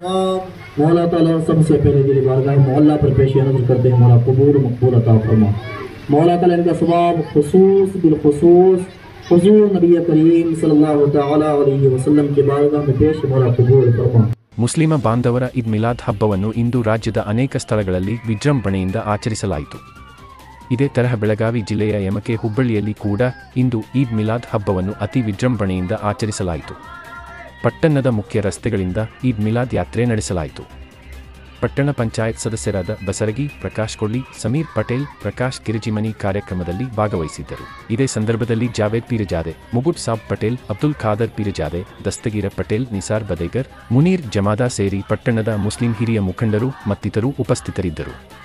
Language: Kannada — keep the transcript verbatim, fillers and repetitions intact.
मौला ताला सबसे पहले दिल बारगाह मौला पर पेश नजर करते हैं, मौला कबूल मकबूल अता फरमा। मौला ताला इनका सवाब खुसूस बिल खुसूस हुजूर नबी करीम सल्लल्लाहु तआला अलैहि वसल्लम के बारगाह में पेश मौला कबूल फरमा। ಮುಸ್ಲಿಮ ಬಾಂಧವರ ಈದ್ ಮಿಲಾದ್ ಹಬ್ಬವನ್ನು ಇಂದು ರಾಜ್ಯದ ಅನೇಕ ಸ್ಥಳಗಳಲ್ಲಿ ವಿಜೃಂಭಣೆಯಿಂದ ಆಚರಿಸಲಾಯಿತು. ಇದೇ ತರಹ ಬೆಳಗಾವಿ ಜಿಲ್ಲೆಯ ಯಮಕೆ ಹುಬ್ಬಳ್ಳಿಯಲ್ಲಿ ಕೂಡ ಇಂದು ಈದ್ ಮಿಲಾದ್ ಹಬ್ಬವನ್ನು ಅತಿ ವಿಜೃಂಭಣೆಯಿಂದ ಆಚರಿಸಲಾಯಿತು. ಪಟ್ಟಣದ ಮುಖ್ಯ ರಸ್ತೆಗಳಿಂದ ಈದ್ ಮಿಲಾದ್ ಯಾತ್ರೆ ನಡೆಸಲಾಯಿತು. ಪಟ್ಟಣ ಪಂಚಾಯತ್ ಸದಸ್ಯರಾದ ಬಸರಗಿ, ಪ್ರಕಾಶ್ ಕೊಳ್ಳಿ, ಸಮೀರ್ ಪಟೇಲ್, ಪ್ರಕಾಶ್ ಕಿರಿಜಿಮನಿ ಕಾರ್ಯಕ್ರಮದಲ್ಲಿ ಭಾಗವಹಿಸಿದ್ದರು. ಇದೇ ಸಂದರ್ಭದಲ್ಲಿ ಜಾವೇದ್ ಪೀರಜಾದೆ, ಮುಗುಟ್ ಸಾಬ್ ಪಟೇಲ್, ಅಬ್ದುಲ್ ಖಾದರ್ ಪೀರಜಾದೆ, ದಸ್ತಗೀರ ಪಟೇಲ್, ನಿಸಾರ್ ಬದೈಗರ್, ಮುನೀರ್ ಜಮಾದಾ ಸೇರಿ ಪಟ್ಟಣದ ಮುಸ್ಲಿಂ ಹಿರಿಯ ಮುಖಂಡರು ಮತ್ತಿತರರು ಉಪಸ್ಥಿತರಿದ್ದರು.